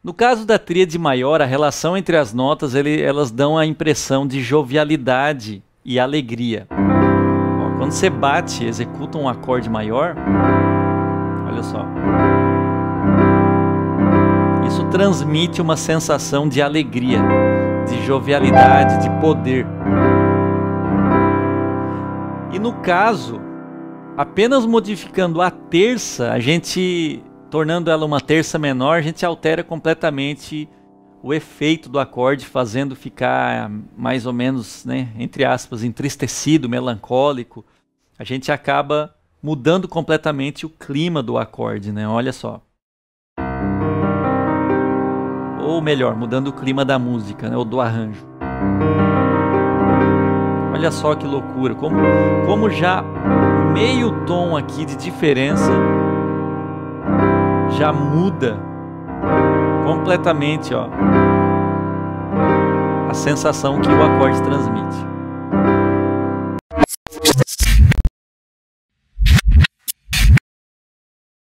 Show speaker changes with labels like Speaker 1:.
Speaker 1: No caso da tríade maior, a relação entre as notas, elas dão a impressão de jovialidade e alegria. Ó, quando você bate, executa um acorde maior, olha só. Isso transmite uma sensação de alegria, de jovialidade, de poder. E no caso, apenas modificando a terça, tornando ela uma terça menor, a gente altera completamente o efeito do acorde, fazendo ficar mais ou menos, né, entre aspas, entristecido, melancólico. A gente acaba mudando completamente o clima do acorde, né? Olha só. Ou melhor, mudando o clima da música, né, ou do arranjo. Olha só que loucura, como já meio tom aqui de diferença já muda completamente, ó, a sensação que o acorde transmite.